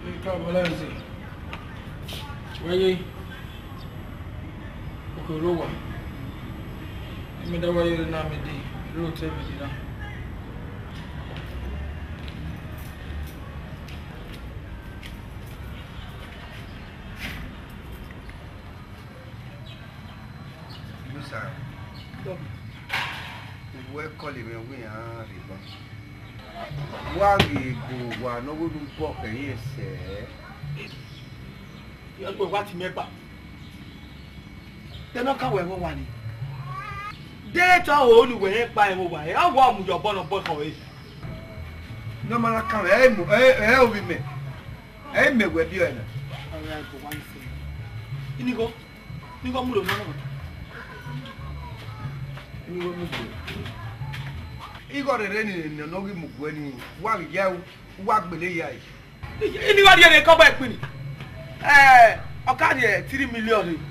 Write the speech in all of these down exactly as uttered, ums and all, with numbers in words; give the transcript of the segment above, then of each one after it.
Kabalanzi. Waye. Okorowa. Me da waye na me di. Ro te me di na. Musa. We call him we are riba. Wagi go wa no go do pok e se. Yo go wa ti meba. Te no ka we won wa ni. De to o ni we pa e wo wa e awo amujo bono bo kan e. No mara kan e mu e e obi me. E me we bi o na. Ara go wan se. Ini go. Ni go mu lo no no. Ni go mu go. Igor reni ni no gi mu go ni wa bi ya wa gbele ya yi. Ini wa die ne ko ba ipin ni. Eh, o ka die three million ni.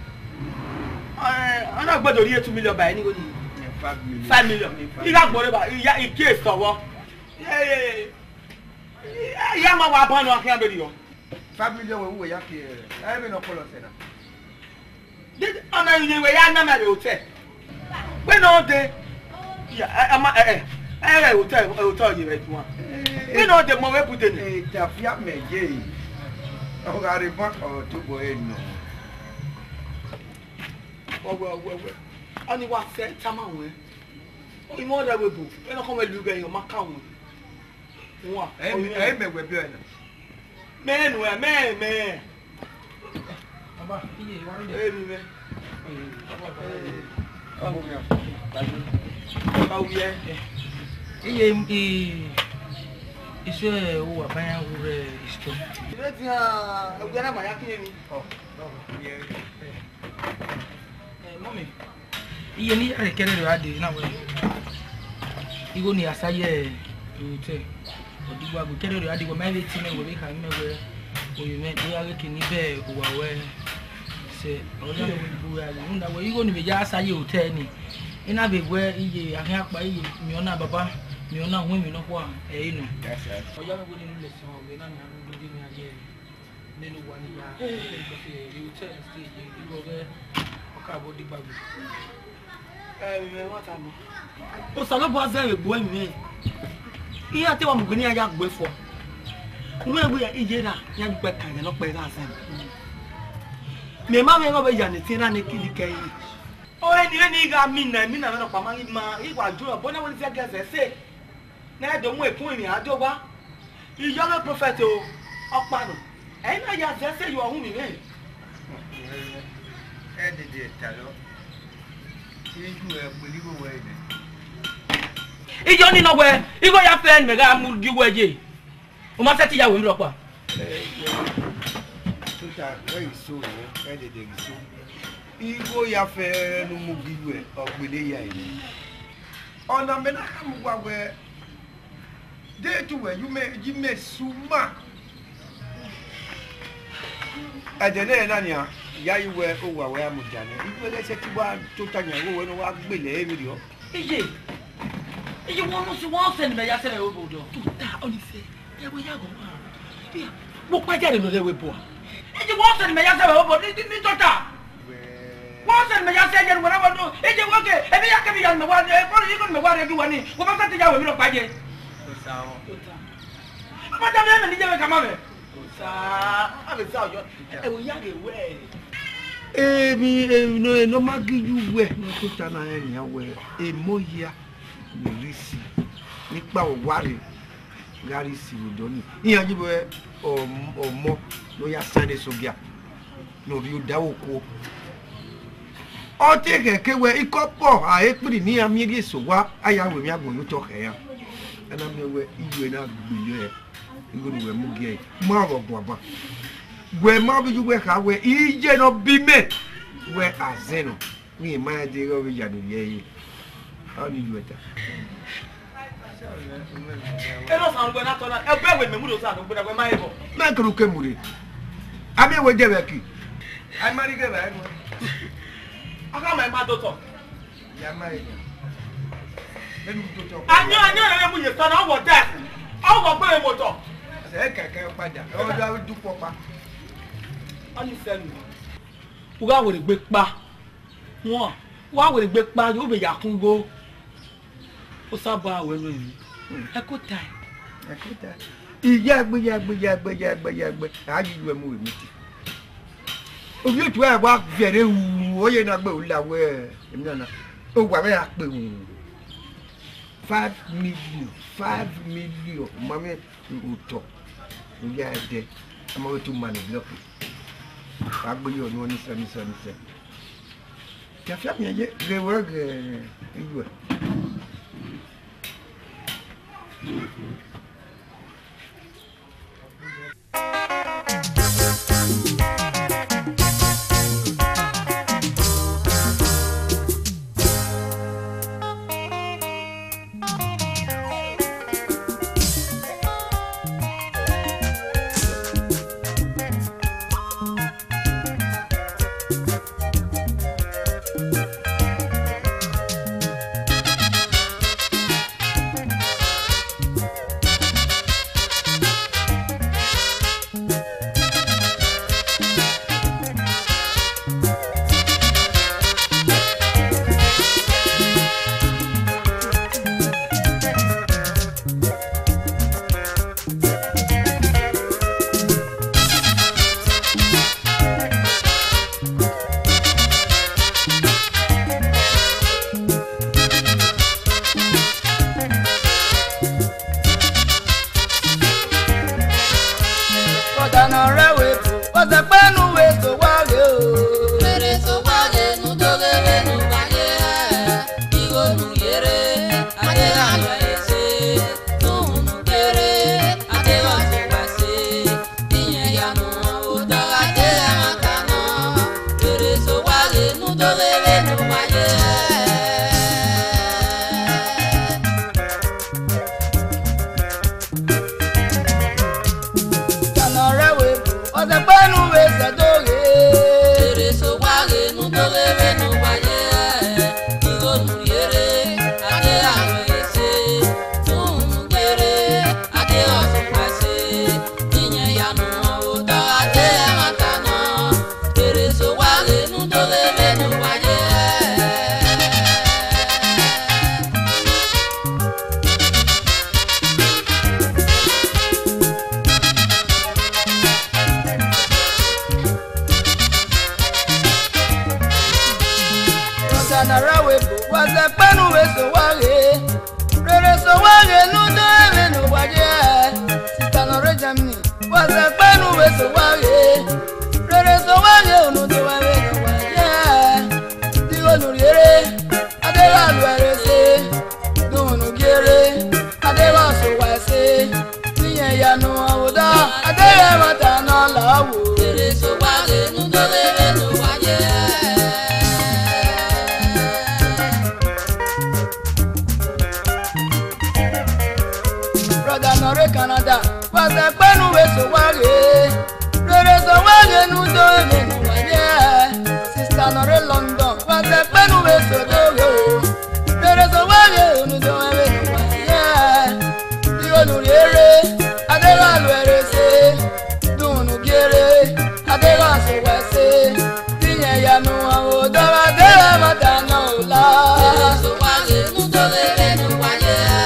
Eh, ana gbodo ri two million ba ni go ni. five million. Iga gbore ba ya i case towo. Eh eh. Ya ma wa ban no akan be yo. five million we we ya ke. E me no kolo se na. Did ana ni we ya na me be hotel. We no dey. Ya ama eh eh. Eh hotel hotel yi be tuwa. We no dey mo we put ni. Eh tafia me je. O ga re ba o to bo e no. Owo owo owo. Ani wa se tama we. O imo da we bu. We no come we lu gan yo maka won. Wa. E e me we bi o na. Me no e me me. Baba, iye wa ri de. Eh mi me. O mo mi. Ba wiye. Iye i iso e o wa ban wure isto. Ile ti ha, o gbe na ma ya kin ni. Oh, ye. Eh, mommy. Iye ni are kere re ade na we. Igo ni asaye ute. Odigwa go kere re ade go mai ti me go be ka me we. O ye me do ya ke ni be o wa we. Se o da we bu ya ni na we igo ni be ja asaye ute ni. Ina be gwe iye ahin apa iye mi ona baba mi ona hu mi no kwa e inu. Yes sir. Oja me go ni le so be na mi anu do ni aye. Nenu wa ni ya. Ko se ute stage igo be ka bo di babu. Eh mi wa ta mo. O salo bo azen gbo mi. Iya te wa mu gni aya gbo fo. Mo egbo ya ije na ya gbe kan no pe na azen. Me ma me ngo be ya ni tin na ne kili kai. O eni eni ga mi na mi na me no pa ma ma igwa jo bo na wo ti ga se se. Na do mu ekun imi ajo wa. Iyo le prophet o opa no. E na ya se se yo ohun mi me. E de de talo. Iju e poligo we ni. Ijo ni no we, igo ya fe me ga mu di we je. O ma se ti ya we mi ro pa. Eh, tuta we so no, e de de so. Igo ya fe no mu giwe ogbele ya ni. Ona me na ka mu gwa we. De tu we you me you me suma. Adele na nia ya iwe o wa we amujane. Igo le se ti wa to tanya wo we no wa gbele e mi ri o. Ije. Ije won no si won se ni me ya se le obodo. Tuta oni se. E we ya go ma. Bia, mo pa jare no le we bo. Ije won se ni me ya se le obodo ni ni tota. Wọ́n sẹ̀ mẹ́yà sẹ́ jẹ́ ìwọ̀n àwọn ẹ jẹ́ wọ́n kẹ́ ẹbí yá kẹ́mi yà mẹ́wàá ẹ fọ́nù yìí kò mẹ́wàá rẹ̀ bí wọ́n ní wọ́n bá sẹ́tì yà wẹ̀ mí lọ pàjẹ́. ọmọ jẹ́ mi ẹ̀ ní jẹ́ mi kàmá mẹ́. Abi sa ojo. E wo ya de we. Èmi no no magiju we no to ta na enya we. E moya mi risi. Nípa oware gari si odoni. Iyan jibo e omo lo ya sane sogia. No ri o dawo ko. O te keke we ikopo a epiri ni amiri eso wa aya we mi agbon yo to ke ya. Ana mi we iwe na gbiyo e. Igo ni we mu ge. Ma ro bo aba. We ma bi ju we ka we ije no bi me. We azeno. Mi ma de go bi ja ni ye. How ni ju eta. E no san gbe na to na. E be we me mu do san gbe na we ma e bo. Ma kru ke muri. Abi we je be ki. Ai mari ge ba no. Aka ma ma do to. Ya ma e. Benu do to. Anyo anyo re mu ye so na wo de. O wo gbe mo to. ṣe kẹ̀kẹ́ padà ọjọ́ dúpọ̀ pa. wọ́n ní sẹ́nu wúrà wèrè gbé pa wọ́n wúrà wèrè gbé pa yóò bẹ̀ yàkúngó ó sábà àwẹ̀ ló yìí ẹ kó ta ẹ. ẹ kó ta ìyá ẹgbẹ́ yá ẹgbẹ́ yá ẹgbẹ́ yá ẹgbẹ́ yá ẹgbẹ́ àájú ẹ̀ mú èmi ti. òbí ètò ẹ̀ wá fẹ̀rẹ̀ wù ó yẹ náà gbé òun làwọ̀ ẹ̀ èmi náà ó wà bẹ́ẹ̀ àpè wù five million five million mami òtọ̀ ìyá ẹ̀dẹ̀ ọmọ wẹ́ẹ́ tó mani blọọkì agbóyè ọ̀nà wọn ní sọ ní sọ ní sọ kẹfẹ́ mi yẹ gẹ̀wọ́ gẹ̀ẹ́ ìlú ẹ̀. Canada, was a pen with so waggy. There is a wagon who don't know why. Sister Nore London, was a pen with so go. There is a wagon who don't know why. The Onuriere, Adela Luere, don't get it. Adela so I say, Dina Yano, Dora Della Matano, La. So wagon who don't know why.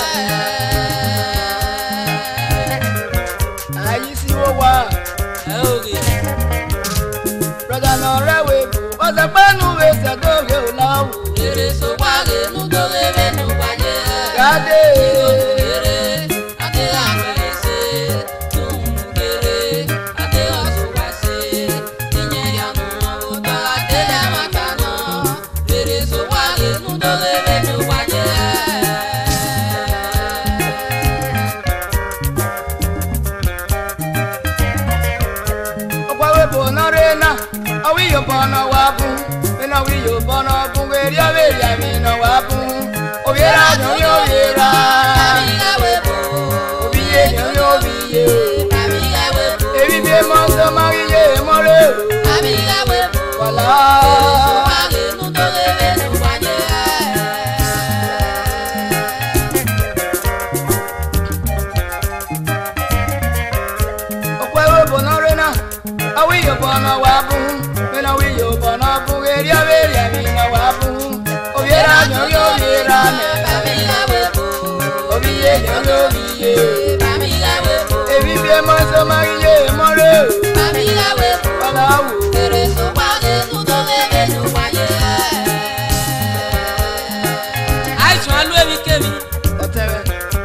Brother Nore was a man who is a dog now. It is so wild, no dog, no one. God, I say, don't get it. I tell us what I say. Tinyano, I tell them I cannot. It is so wild, no dog, no one. Are we your bono wapu? When are we your bono? Where you are, I mean, no wapu. Oh, yeah, no, you're here. Oh, be a no, be a. Every day, Monster Marie, More. Voila. awi yo bono wabu mena wi yo bono bugeria beria mina wabu obiera nyo yo biera me Bamiga webu, obiye nyo yo biye bamiga webu, ebi bie mo so mariye mo re bamiga webu. wala wu Ere so wale nudo lebe no waye. Ai chwa lu ebi kemi. otewe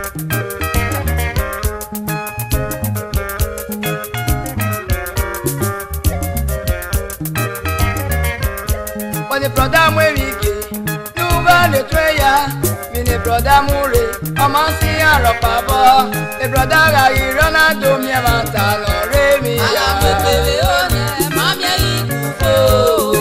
When the brother Mwirike, Nuba le Treya, when the brother Mure, a man see a rapabo, the brother I run out to me a man, or Remy. Ala me bebe one, mamia ikufo.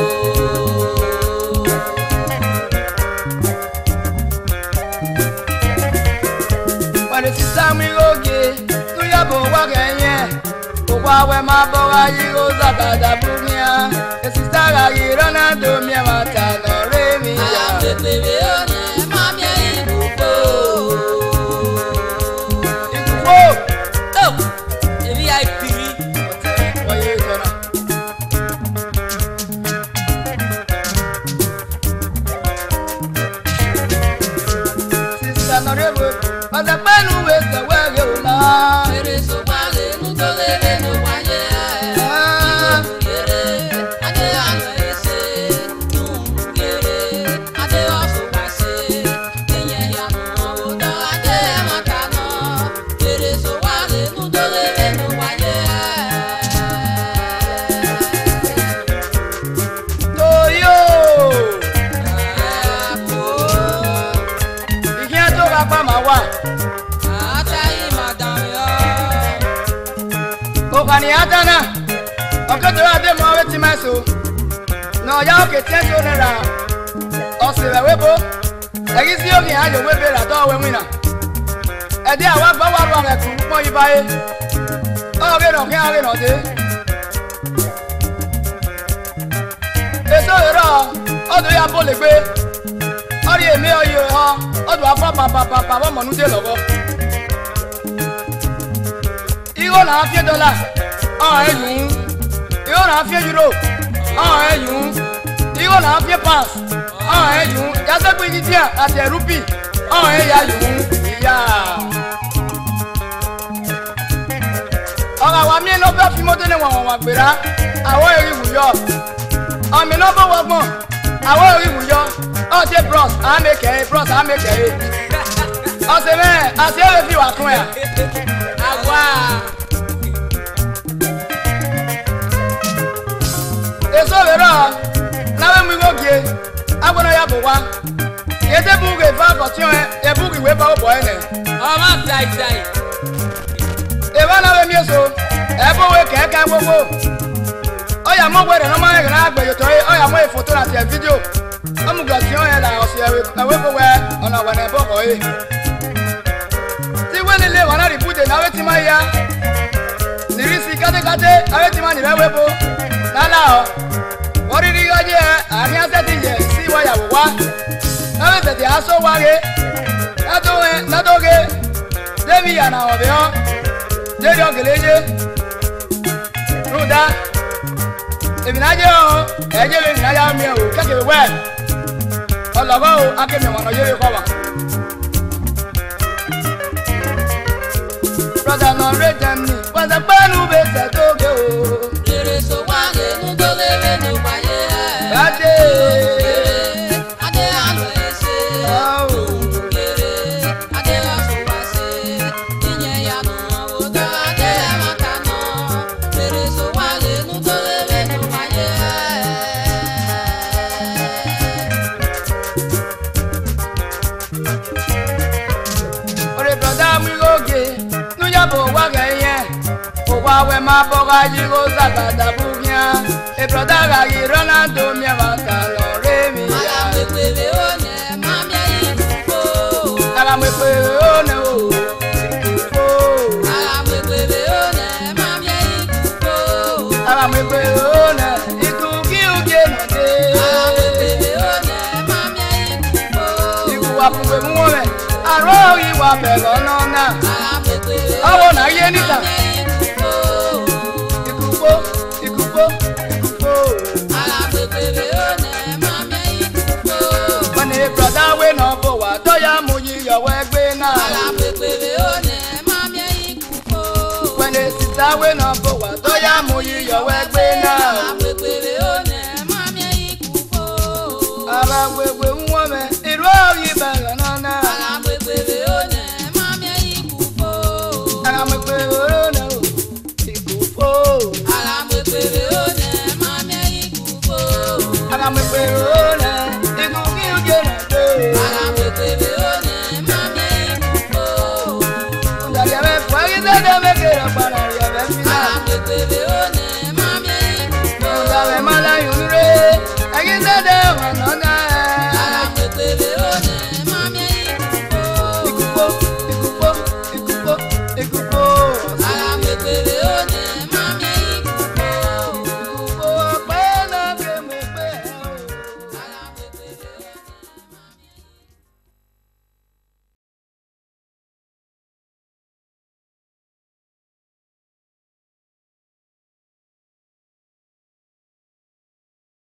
When the sister we go get, to your boy again, Uwawe Maboa, you go Zakada Bumia, the sister I run out to me a man, or Remy. Ala me bebe one, mamia ikufo. Oh, ebi ai piri. Ere so wale nudo lebe no waye. Ade alo ese, nungere, ade oso base, enye ya no oda ade makano. Ere so wale nudo lebe no waye. Ata i madam yo. Okaniatana, okoto ade mo weti meso. No ya oke tenso nera. Osiwe webo. Egisi ogi ayo webe la do we wina. Ede awa gba waru are ku mo ibaye. O ge no ke ave no de. Eso ero, odo ya bo le gbe. Ori emi oyo ho, odo afa papa papa mo mo nu de logo. Igo na five dollars. Ah eyun. Igo na five euro. Ah eyun. Igo na five pounds. Ah eyun. Ya se pe ni dia ati rupi. Ah eya yun. Iya. Ora wa mi no be fi moto ne won won gbera. Awo eri wuyo. O mi no bo wogbon. Awo eri wuyo. O je bros, a make e, bros a make e. O se me, a se e fi wa kun ya. Awa. Eso vera. Na we mi go gie. Agbona ya bo wa. Ye te bu ge fa caution e, e bu ge we ba o boy ne. O ma tai tai. E ba na we mi eso. E bo we ke ka gbogbo. O ya mo we re no ma re na agbe yo to e, o ya mo e photo na ti video. O mu caution e la o se we, na we bo we ona wa na bo ko e. Ti we le le wa na reboot na we ti ma ya. Nirisi kate kate, awe ti ma ni we bo. Nala o. Ori ri oje ari ase ti je si wa ya wo wa. Na we te ti aso wa ge. Na to e, na to ge. Devi ya na obe o. Je jo geleje. Ruda. Ebi na je o, e je le na ya mi o, keke we. Ologo o, ake mi won ye ko wa. Brother no redem ni, was a banu be se to ge o. Ere so wale nudo lebe no waye. Ade. Ade alo ese. Oh. Nungere, ade oso base, enye ya no oda ade makano. Ere so wale nudo lebe no waye. Ore brother mi go ge, nu ya bo wa ge yen. O wa we ma bo ga yi go zakada bugya. E brother ga yi rona do mi wa ka lo re mi Ala ya. me bebe one, mamia ikufo. Ala me pe o ne o. O. Ala me bebe one, mamia ikufo. Ala me pe o ne. Iku ki u ge no de. Ala me bebe one, mamia ikufo. Iku wa pu we mu we. Aro yi wa be lo no na. Ala me bebe Awo na ye nita. mamia ikufo. Iku po, iku Ene sita we na bo wa to ya mu yi yo we gbe na. Agbègbè o ne ma mi ikú fo. Ara gbegbe nwo me iru oyi bẹ̀rẹ̀ nana.